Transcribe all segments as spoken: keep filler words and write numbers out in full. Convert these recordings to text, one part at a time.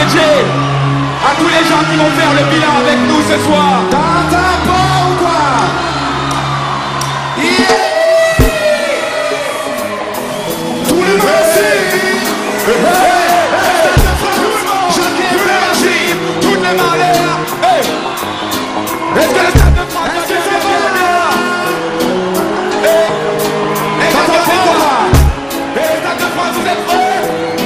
D J, à tous les gens qui vont faire le bilan avec nous ce soir. T'entends pas ou quoi? Yeah. Tout le monde Je kiffe l'énergie, toute la malheur. Est-ce que le stade de France est bien bien bien? Et quand on fait quoi? Et le stade de France, vous êtes prêts?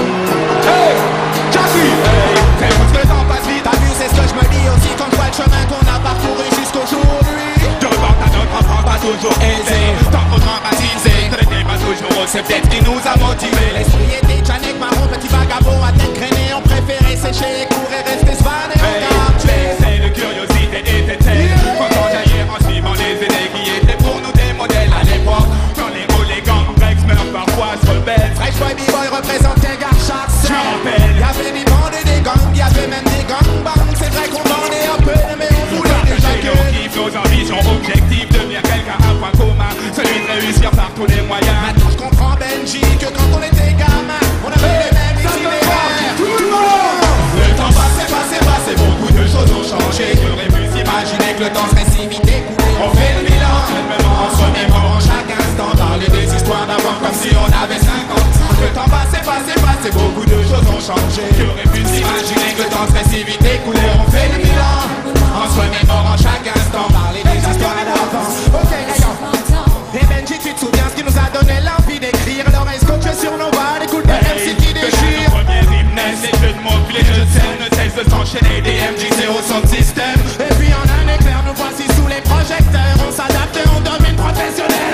Hey, Jackie. C'est parce que le temps passe vite. T'as vu, c'est ce que je me dis aussi quand je vois le chemin qu'on a parcouru jusqu'aujourd'hui. De reporte à notre enfance, pas toujours aisé. Tant qu'on traumatisé, ce n'était pas toujours c'est peut-être qui nous a motivés. L'esprit était Janek Marron, petit vagabond à tête grainée. On préférait sécher, courir, rester svané au quartier. C'est de curiosité était telle quand on jaillit en suivant les aînés qui étaient pour nous des modèles à l'époque. Quand les hauts, les gangs, Rex meurent parfois se rebellent. Fresh Boy B-Boy représentait Garchac. Je me rappelle. Y'avait des bandes et des gangs, y'avait même des gangbangs. C'est vrai qu'on vendait un peu, mais on voulait déjà que nos kiffs, nos ambitions, objectifs, devenir quelqu'un à point commun, celui de réussir par tous les moyens. Maintenant je comprends Benji que quand on était gamin, on avait les mêmes itinéraires. Tout le monde. Le temps passé, passé, passé, beaucoup de choses ont changé. Qui aurait pu s'imaginer que le temps serait si vite écoulé. On fait le bilan, on se remémore chaque instant, parler des histoires d'avant comme si on avait cinquante ans. Le temps passé, passé, passé, beaucoup de choses ont changé. Qui aurait pu s'imaginer que le temps serait si vite écoulé. On fait le bilan, on se remémore chaque instant, parler des histoires d'avant. Ok, d'ailleurs. Et Benji, tu te souviens ce qui nous a donné l'envie d'écrire? L'oreille scotchée sur nos voix, écoute des M C qui déchirent. Le premier hymne, les jeux de mots, puis les jeux de scène ne cessent de s'enchaîner. Des M J C au son de système. Et puis en un éclair, nous voici sous les projecteurs. On s'adapte et on domine professionnel.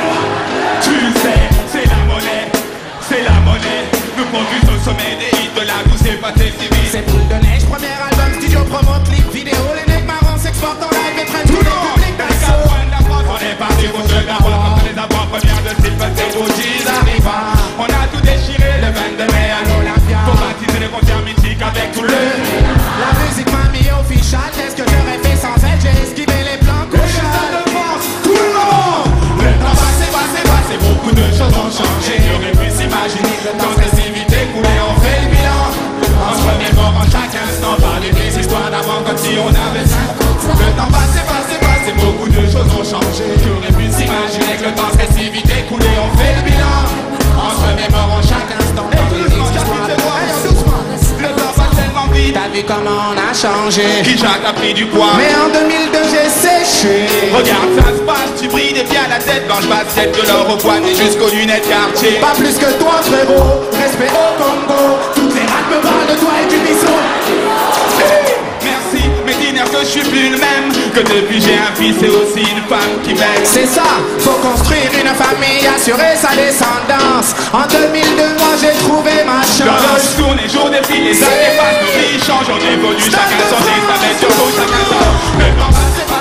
Tu sais, c'est la monnaie, c'est la monnaie. Nous produisons au sommet des hits de la douce et pâté civile. C'est Boule de Neige, premier album, studio, promo, clip, vidéo. Les necks marrons s'exportent en live et prennent tous les publics d'assaut. On est parti pour se d'avoir comme les avant-premières de style pâté Bougies arriva. On a tout déchiré le vingt-deux mai à l'Olympia pour baptiser les concerts mythiques avec tout le. La musique m'a mis au fichal. Qu'est-ce que j'aurais fait sans elle? J'ai esquivé les plans couchal. Tout le monde. Le temps passé, passé, passé, beaucoup de choses ont changé. J'aurais pu s'imaginer que le temps serait si vite écoulé. On fait le bilan, on se remémore en chaque instant, parler des histoires d'avant comme si on avait cinq ans. Le temps passé, passé, passé, beaucoup de choses ont changé. J'aurais pu s'imaginer que le temps serait si vite écoulé. On fait le bilan, on se remémore en chaque instant, parler des histoires d'avant. Le temps passe tellement vite. T'as vu comment on a changé? Qui Jacques a pris du poids. Mais en deux mille deux j'ai séché. Regarde, ça se passe, tu brilles des pieds à la tête, blanche basket, de l'or au poignet jusqu'aux lunettes quartier. Pas plus que toi frérot, respect au Congo. Toutes les rats me parlent de toi et du biseau. Merci, mais dis-leur que je suis plus le même. Que depuis j'ai un fils et aussi une femme qui m'aime. C'est ça, faut construire une famille, assurer sa descendance. En deux mille deux, moi j'ai trouvé ma Dans l'heure chance. tourne, les jours défilent, les années passent, nos vies changent, on évolue, chacun son destin, mais surtout chacun son. Le temps passe,